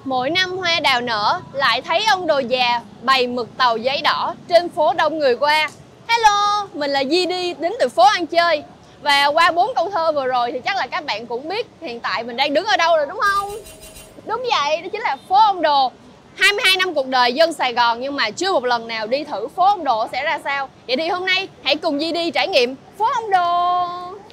Mỗi năm hoa đào nở, lại thấy ông đồ già bày mực tàu giấy đỏ trên phố đông người qua. Hello, mình là GD đến từ phố ăn chơi. Và qua 4 câu thơ vừa rồi thì chắc là các bạn cũng biết hiện tại mình đang đứng ở đâu rồi đúng không? Đúng vậy, đó chính là phố ông Đồ. 22 năm cuộc đời dân Sài Gòn nhưng mà chưa một lần nào đi thử phố ông Đồ sẽ ra sao. Vậy thì hôm nay hãy cùng GD trải nghiệm phố ông Đồ.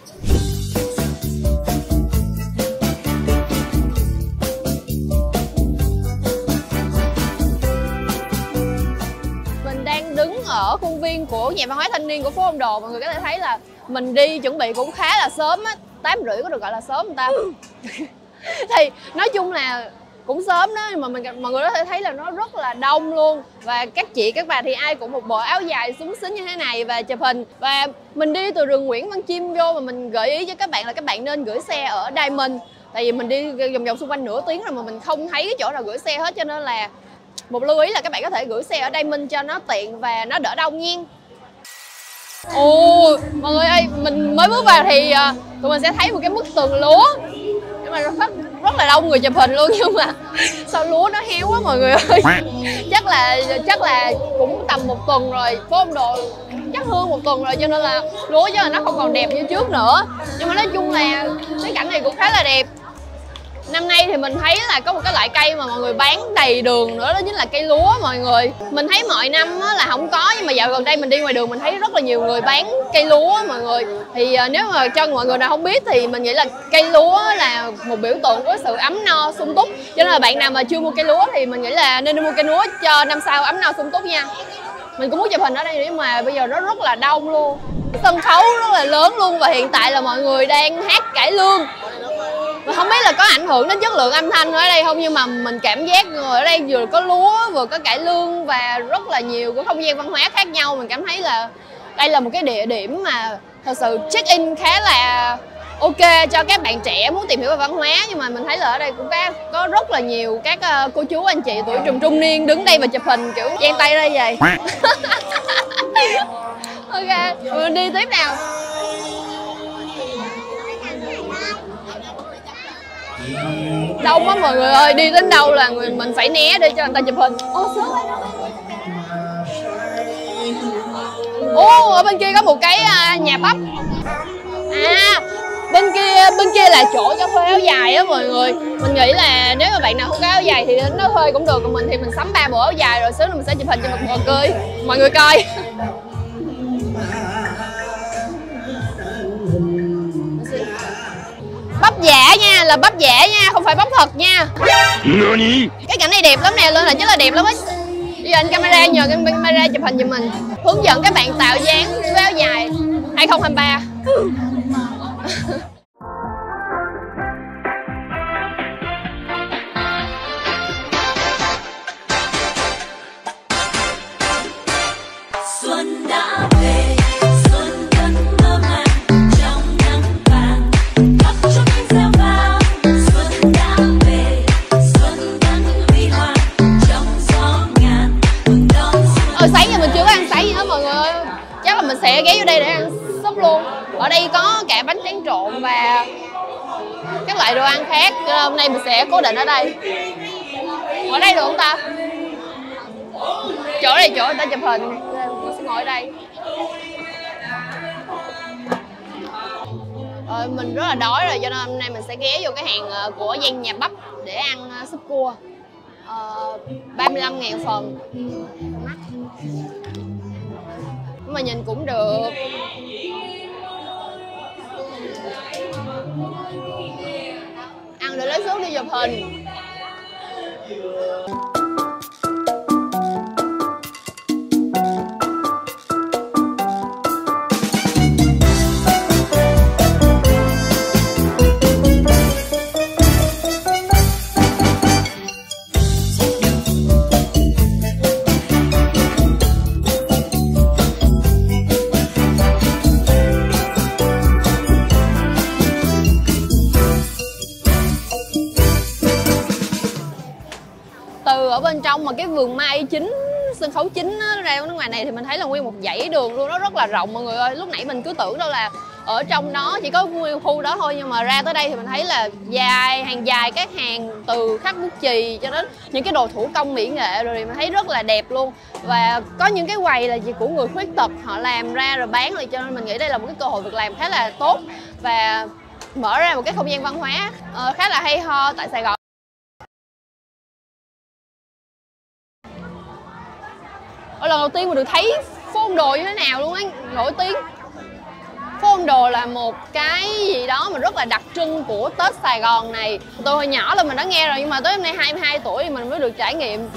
Đứng ở khuôn viên của nhà văn hóa thanh niên của phố ông Đồ, mọi người có thể thấy là mình đi chuẩn bị cũng khá là sớm á, 8:30 có được gọi là sớm không ta? Thì nói chung là cũng sớm đó, nhưng mà mọi người có thể thấy là nó rất là đông luôn. Và các chị các bà thì ai cũng một bộ áo dài xúng xính như thế này và chụp hình. Và mình đi từ đường Nguyễn Văn Chim vô, mà mình gợi ý cho các bạn là các bạn nên gửi xe ở Diamond. Tại vì mình đi vòng vòng xung quanh nửa tiếng rồi mà mình không thấy cái chỗ nào gửi xe hết, cho nên là một lưu ý là các bạn có thể gửi xe ở Diamond cho nó tiện và nó đỡ đông nha. Ồ, mọi người ơi, mình mới bước vào thì tụi mình sẽ thấy một cái bức tường lúa. Nhưng mà rất là đông người chụp hình luôn, nhưng mà sao lúa nó héo quá mọi người ơi. Chắc là cũng tầm 1 tuần rồi, phố ông Đồ chắc hơn 1 tuần rồi, cho nên là lúa chứ là nó không còn đẹp như trước nữa. Nhưng mà nói chung là cái cảnh này cũng khá là đẹp. Năm nay thì mình thấy là có một cái loại cây mà mọi người bán đầy đường nữa, đó chính là cây lúa mọi người. Mình thấy mọi năm là không có, nhưng mà dạo gần đây mình đi ngoài đường mình thấy rất là nhiều người bán cây lúa mọi người. Thì nếu mà cho mọi người nào không biết thì mình nghĩ là cây lúa là một biểu tượng của sự ấm no sung túc. Cho nên là bạn nào mà chưa mua cây lúa thì mình nghĩ là nên mua cây lúa cho năm sau ấm no sung túc nha. Mình cũng muốn chụp hình ở đây nhưng mà bây giờ nó rất là đông luôn. Sân khấu rất là lớn luôn và hiện tại là mọi người đang hát cải lương. Mà không biết là có ảnh hưởng đến chất lượng âm thanh ở đây không, nhưng mà mình cảm giác người ở đây vừa có lúa, vừa có cải lương và rất là nhiều cái không gian văn hóa khác nhau. Mình cảm thấy là đây là một cái địa điểm mà thật sự check-in khá là ok cho các bạn trẻ muốn tìm hiểu về văn hóa. Nhưng mà mình thấy là ở đây cũng có rất là nhiều các cô chú anh chị tuổi trung niên đứng đây và chụp hình kiểu giang tay ra vậy. Ok, mình đi tiếp nào. Đông quá mọi người ơi, đi đến đâu là mình phải né để cho người ta chụp hình. Ồ, ở bên kia có một cái nhà bắp. À, bên kia là chỗ cho thuê áo dài á mọi người. Mình nghĩ là nếu mà bạn nào không có áo dài thì nó thuê cũng được, còn mình thì mình sắm 3 bộ áo dài rồi xíu nữa mình sẽ chụp hình cho mọi người coi. Bắp giả nha, là bắp giả nha, không phải bắp thật nha. Cái cảnh này đẹp lắm nè, lên là chắc là đẹp lắm á. Bây giờ anh camera, nhờ cái camera chụp hình giùm mình, hướng dẫn các bạn tạo dáng với áo dài 2023. Xuân đã về, xuân vẫn mơ màng trong nắng vàng, khắp chốn reo vang. Xuân đã về, xuân vẫn huy hoàng trong gió ngàn, mừng đón xuân. Sáng giờ mình chưa có ăn sáng gì hết mọi người ơi. Chắc là mình sẽ ghé vô đây để ăn súp luôn. Ở đây có cả bánh tráng trộn và các loại đồ ăn khác. Hôm nay mình sẽ cố định ở đây. Ở đây được không ta? Chỗ này chỗ người ta chụp hình, mình sẽ ngồi ở đây. Mình rất là đói rồi cho nên hôm nay mình sẽ ghé vô cái hàng của Giang Nhà Bắp để ăn súp cua. 35.000 phần. Mắc. Nhưng mà nhìn cũng được. Ăn để lấy xuống đi chụp hình. Ở bên trong mà cái vườn mai chính, sân khấu chính ra bên ngoài này thì mình thấy là nguyên một dãy đường luôn, nó rất là rộng mọi người ơi. Lúc nãy mình cứ tưởng đâu là ở trong đó, chỉ có nguyên khu đó thôi. Nhưng mà ra tới đây thì mình thấy là hàng dài các hàng từ khắc bút chì cho đến những cái đồ thủ công mỹ nghệ rồi, thì mình thấy rất là đẹp luôn. Và có những cái quầy là gì của người khuyết tật họ làm ra rồi bán rồi, cho nên mình nghĩ đây là một cái cơ hội việc làm khá là tốt và mở ra một cái không gian văn hóa khá là hay ho tại Sài Gòn. Lần đầu tiên mình được thấy phố Ông Đồ như thế nào luôn ấy, nổi tiếng. Phố Ông Đồ là một cái gì đó mà rất là đặc trưng của Tết Sài Gòn này. Tôi hồi nhỏ là mình đã nghe rồi, nhưng mà tới hôm nay 22 tuổi thì mình mới được trải nghiệm.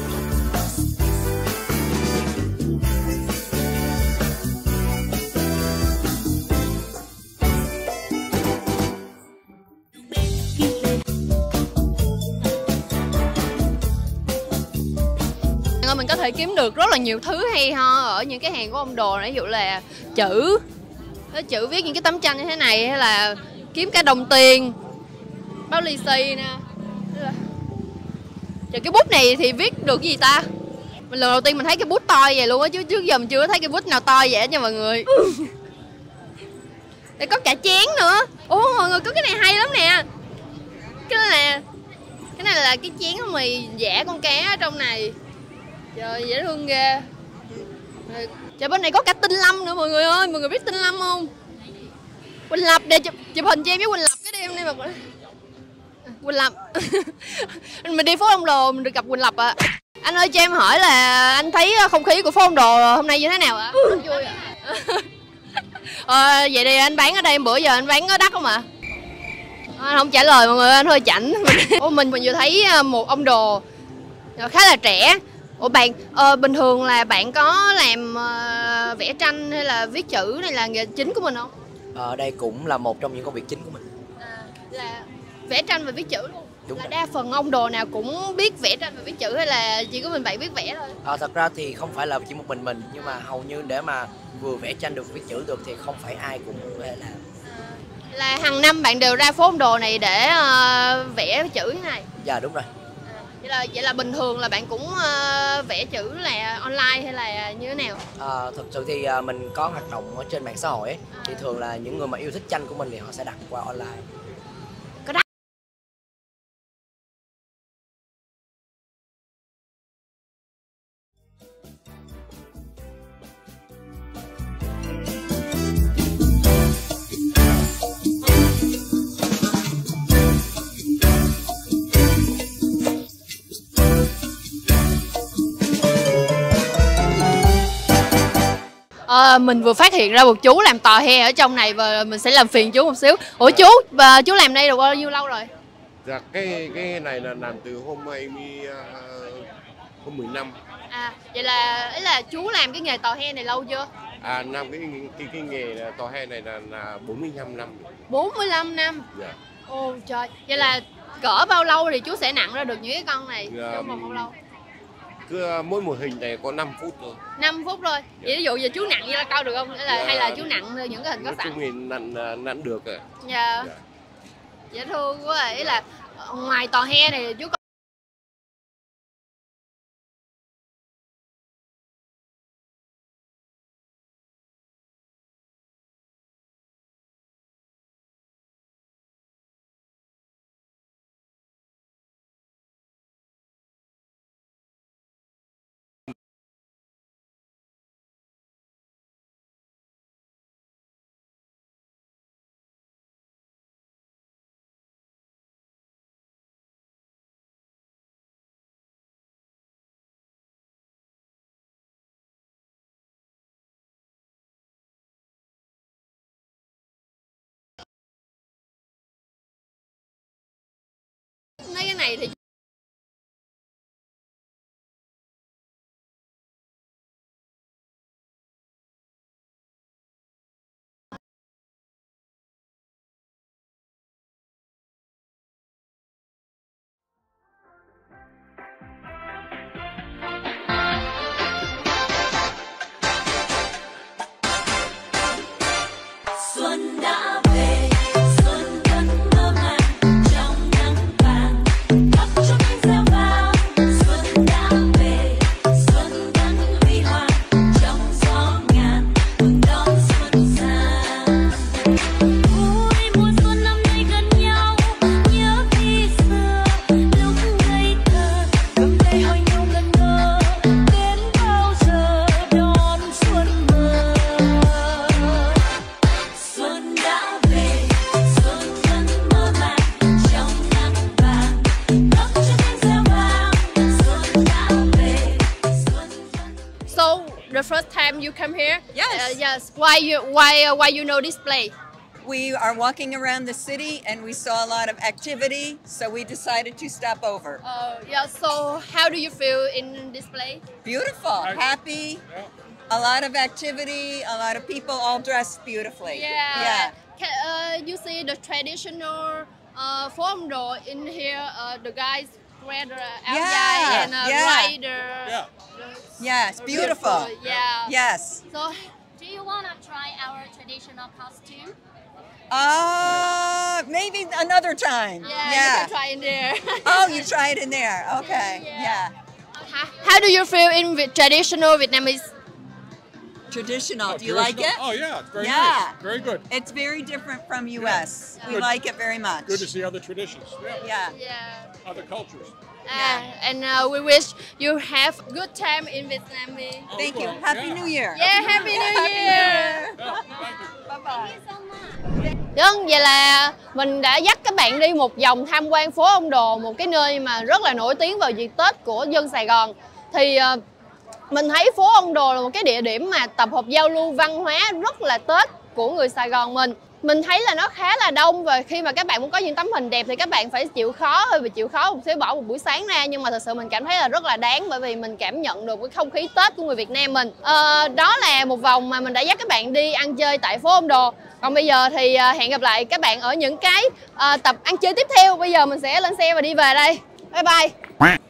Mình có thể kiếm được rất là nhiều thứ hay ho ở những cái hàng của Ông Đồ này, ví dụ là chữ viết những cái tấm tranh như thế này, hay là kiếm cả đồng tiền, báo lì xì nè. Rồi cái bút này thì viết được cái gì ta? Lần đầu tiên mình thấy cái bút to vậy luôn á, chứ trước giờ mình chưa thấy cái bút nào to vậy nha mọi người. Đây có cả chén nữa. Ủa mọi người, có cái này hay lắm nè. Cái này là cái chén của mì vẽ con cá ở trong này. Trời, dễ thương ghê. Trời, bên này có cả Tinh Lâm nữa mọi người ơi. Mọi người biết Tinh Lâm không? Quỳnh Lập, để chụp hình cho em với Quỳnh Lập cái đêm này mà. Quỳnh Lập. Mình đi phố Ông Đồ mình được gặp Quỳnh Lập ạ. Anh ơi, cho em hỏi là anh thấy không khí của phố Ông Đồ hôm nay như thế nào ạ? Vui ạ. Vậy thì anh bán ở đây bữa giờ anh bán có đắt không ạ? Anh không trả lời mọi người, anh hơi chảnh. Mình vừa thấy một ông Đồ khá là trẻ. Ủa bạn, bình thường là bạn có làm vẽ tranh hay là viết chữ này là nghề chính của mình không? Đây cũng là một trong những công việc chính của mình. Là vẽ tranh và viết chữ luôn. Đúng là rồi. Đa phần ông Đồ nào cũng biết vẽ tranh và viết chữ, hay là chỉ có mình bạn biết vẽ thôi? Thật ra thì không phải là chỉ một mình, nhưng mà hầu như để mà vừa vẽ tranh được viết chữ được thì không phải ai cũng có thể làm. Là hàng năm bạn đều ra phố Ông Đồ này để vẽ chữ thế này? Dạ đúng rồi. Vậy là bình thường là bạn cũng vẽ chữ là online hay là như thế nào? Thực sự thì mình có hoạt động ở trên mạng xã hội ấy. Thì thường là những người mà yêu thích tranh của mình thì họ sẽ đặt qua online. Có đắt? Mình vừa phát hiện ra một chú làm tò he ở trong này và mình sẽ làm phiền chú một xíu. Ủa chú, và chú làm đây được bao nhiêu lâu rồi? Dạ cái này là làm từ hôm 10 năm. Vậy là ý là chú làm cái nghề tò he này lâu chưa? Làm cái nghề tò he này là 45 năm. 45 năm? Dạ. Ồ trời, vậy là cỡ bao lâu thì chú sẽ nặng ra được những cái con này? Trong vòng bao lâu? Cứ mỗi một hình này có 5 phút thôi. 5 phút thôi. Vậy ví dụ giờ chú nặng như là cao được không? Hay là chú nặng những cái hình có sẵn? Nói chung thì nặng được ạ. Dạ. Dễ thương quá à. Ý là ngoài tò he này chú có mấy cái này thì Xuân đã về, xuân vẫn mơ màng trong nắng vàng khắp the first time you come here? Yes. Yes. Why you know this place? We are walking around the city and we saw a lot of activity, so we decided to stop over. Yeah. So how do you feel in this place? Beautiful, happy, a lot of activity, a lot of people all dressed beautifully. Yeah. You see the traditional phố Ông Đồ in here. The guys wear the áo dài and ride the. Yes, beautiful. Yeah. Yes. So Do you want to try our traditional costume? Maybe another time. yeah, you can try in there. Oh, you try it in there. Okay. Yeah. How do you feel in traditional Vietnamese? Traditional. Do you like it? Oh yeah, it's very Yeah. nice. Very good. It's very different from U.S. We Good. like it very much. Good to see other traditions. Yeah. Yeah. Other cultures. And we wish you have good time in Vietnam. Thank you. Happy New Year. Yeah, Happy New Year. Bye bye. Vâng, vậy là mình đã dắt các bạn đi một vòng tham quan phố Ông Đồ, một cái nơi mà rất là nổi tiếng vào dịp Tết của dân Sài Gòn. Thì mình thấy phố Ông Đồ là một cái địa điểm mà tập hợp giao lưu văn hóa rất là Tết của người Sài Gòn mình. Mình thấy là nó khá là đông và khi mà các bạn muốn có những tấm hình đẹp thì các bạn phải chịu khó một xíu bỏ một buổi sáng ra, nhưng mà thật sự mình cảm thấy là rất là đáng bởi vì mình cảm nhận được cái không khí Tết của người Việt Nam mình. Đó là một vòng mà mình đã dắt các bạn đi ăn chơi tại phố Ông Đồ. Còn bây giờ thì hẹn gặp lại các bạn ở những cái tập ăn chơi tiếp theo. Bây giờ mình sẽ lên xe và đi về đây. Bye bye.